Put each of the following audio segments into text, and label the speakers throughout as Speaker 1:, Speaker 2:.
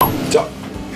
Speaker 1: じゃ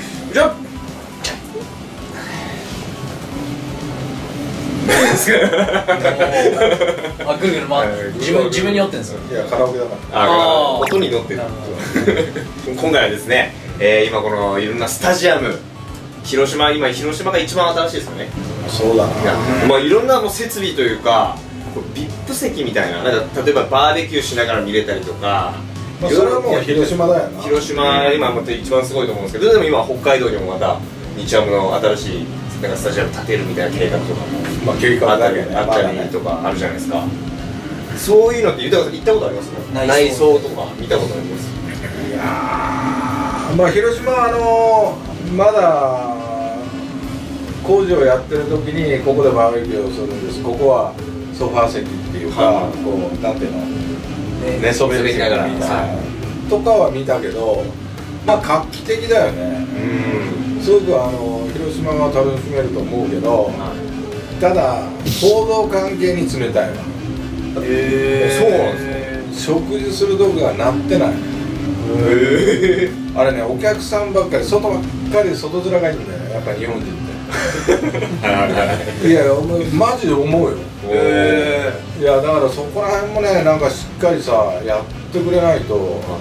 Speaker 2: あ、ぐるぐる回って自分に酔ってんですよ。
Speaker 1: いやカラオケだから。
Speaker 3: あ、音に乗ってる。今回はですね、今このいろんなスタジアム、広島が一番新しいですよね。
Speaker 1: そうだな。
Speaker 3: まあいろんなもう設備というか、VIP 席みたいな、なんか例えばバーベキューしながら見れたりとか。
Speaker 1: それはもう広島だよな。
Speaker 3: 広島今また一番すごいと思うんですけど、でも今北海道にもまた日ハムの新しいなんかスタジアム建てるみたいな計画とかも
Speaker 1: 計画だけね
Speaker 3: あったりとかあるじゃないですか。そういうのって行ったことありますか？内装とか見たことあります？
Speaker 1: いやー、まあ広島まだ工場やってる時にここでバーベキューをするんです。ここはソファー席っていうか、こうなんていうの、寝そべりながらとかは見たけど、まあ画期的だよね。すごく広島は楽しめると思うけど、ただ報道関係に冷たいわ。そうなんですか。食事する道具がなってない。あれね、お客さんばっかり外面がいいんだよ、やっぱ日本人って。いやマジで思うよ。いやだからそこら辺もね、なんかしっかりさやってくれないと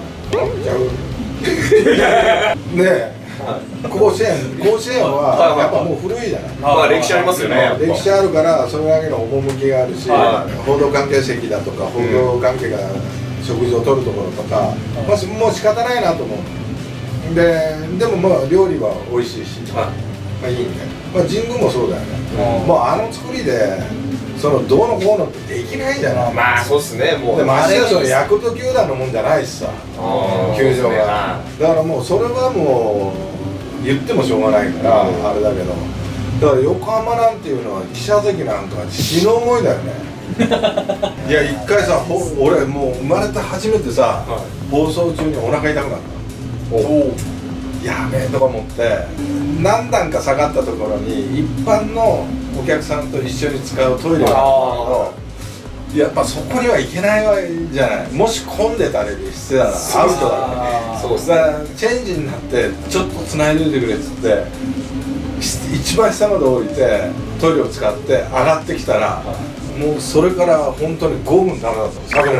Speaker 1: ねえ。甲子園はやっぱもう古いじゃない。
Speaker 3: まあ歴史ありますよね。
Speaker 1: 歴史あるからそれだけの趣があるし、報道関係席だとか報道関係が食事をとるところとか、まあもう仕方ないなと思う。でもまあ料理は美味しいし、まあいいね。まあ神宮もそうだよね。もう作りでそのどうのこうのってできないじゃない。
Speaker 3: まあそうっすね。もう
Speaker 1: でましてやそのヤクルト球団のもんじゃないしさ、球場が。だからもうそれはもう言ってもしょうがないからあれだけど、だから横浜なんていうのは記者席なんか死の思いだよね。いや一回さ、俺もう生まれて初めてさ、放送中にお腹痛くなった。やべえとか思って何段か下がったところに一般のお客さんと一緒に使うトイレがあるんだけど、やっぱそこには行けないわけじゃない。もし混んでたりしてたらアウトだから。そうですね。チェンジになってちょっと繋いでおいてくれっつって一番下まで降りてトイレを使って上がってきたら、もうそれから本当に5分ダメだったの。喋れない。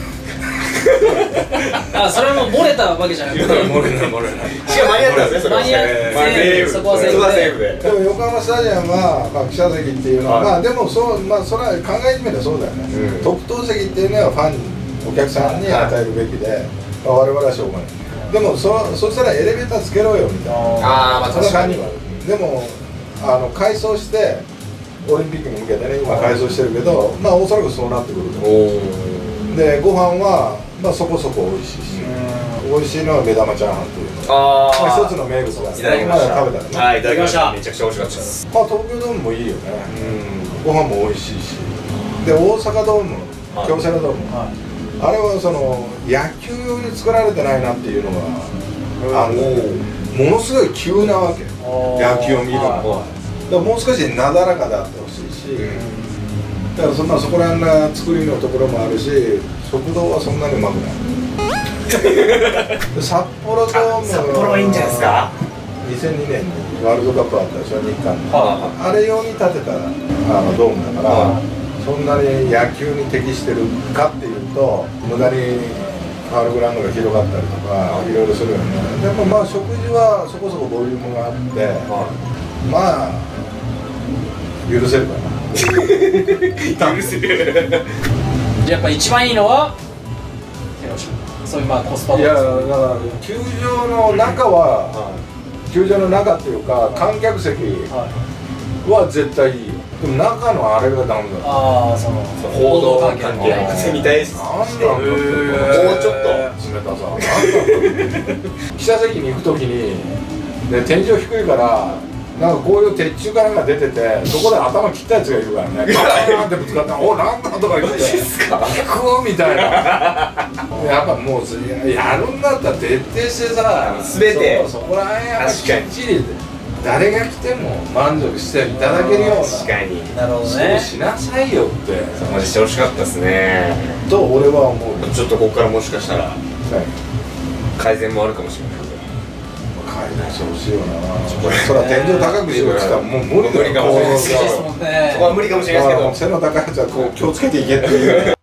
Speaker 2: あ、それも漏れたわけじゃなくて、
Speaker 1: 漏れない。
Speaker 3: しかも間に合ったんですね。それ
Speaker 2: 間に合ってそこはセーフで。
Speaker 1: でも横浜スタジアムは記者席っていうのは、まあでもそれは考えてみればそうだよね。特等席っていうのはファンお客さんに与えるべきで、我々はしょうがない。でもそしたらエレベーターつけろよみたいな。
Speaker 3: まあ確かに。
Speaker 1: でも改装してオリンピックに向けてね今改装してるけど、まあおそらくそうなってくると思う。でご飯はまあそこそこ美味しいし、美味しいのは目玉チャーハンっていうのが一つの名物だ。
Speaker 3: いただきました。
Speaker 1: 食べたらね。
Speaker 3: はい、いただきました。めちゃくちゃ美味しかったです。
Speaker 1: まあ東京ドームもいいよね。ご飯も美味しいし、で大阪ドーム、京セラドーム、あれはその野球用に作られてないなっていうのがものすごい急なわけ。野球を見るのは。だからもう少しなだらかであってほしいし。だからそこら辺の作りのところもあるし、食堂はそんなにうまくない。札幌ドーム
Speaker 3: 札幌いいんじゃないですか。
Speaker 1: 2002年にワールドカップあったでしょ、日韓の。あれ用に建てたドームだから、そんなに野球に適してるかっていうと無駄にファウルグラウンドが広がったりとかいろいろするよね。でもまあ食事はそこそこボリュームがあって、まあ許せるかな。
Speaker 3: 許せる。
Speaker 2: やっぱ一番いいのはそういうまあコスパ。
Speaker 1: いやだから球場の中は、球場の中っていうか観客席は絶対いいよ。でも中のあれがダメだ。
Speaker 3: 報道関係みたいです。
Speaker 1: もうち
Speaker 3: ょっと
Speaker 1: 冷たさ。記者席に行くときに天井低いからなんかこういう鉄柱かなんか出てて、そこで頭切ったやつがいるからね、ガーンってぶつかって「おなんだ?」とか言って「聞く?」みたいな。やっぱもうやるんだったら徹底してさ、
Speaker 3: 全て
Speaker 1: そこら辺やっぱきっちり誰が来ても満足していただけるような、
Speaker 3: 確かに
Speaker 2: なるほどね、
Speaker 1: そうしなさいよって
Speaker 3: マジしてほしかったですね
Speaker 1: と俺は思う。
Speaker 3: ちょっとここからもしかしたら改善もあるかもしれない。
Speaker 1: にしてほしいよな。そら天井高くしろって言ったらもう無理だよ。
Speaker 3: 無理かもしれないですけど、そこは無理かもしれないですけど、
Speaker 1: 背の高いやつはこう気をつけていけっていう